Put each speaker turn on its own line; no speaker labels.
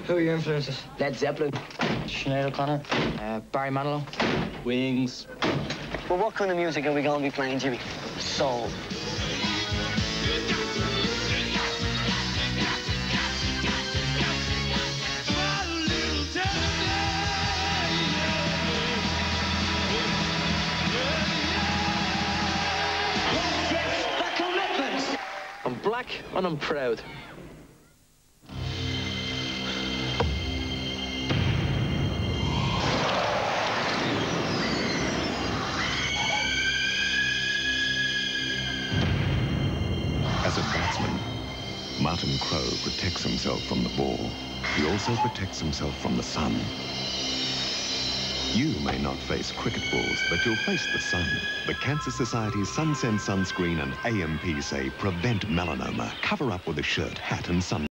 Who are your influences?
Led Zeppelin.
Sinead O'Connor. Barry Manilow.
Wings.
Well, what kind of music are we going to be playing, Jimmy?
Soul.
I'm black and I'm proud.
As a batsman, Martin Crowe protects himself from the ball. He also protects himself from the sun. You may not face cricket balls, but you'll face the sun. The Cancer Society's SunSense sunscreen and AMP say prevent melanoma. Cover up with a shirt, hat and sun.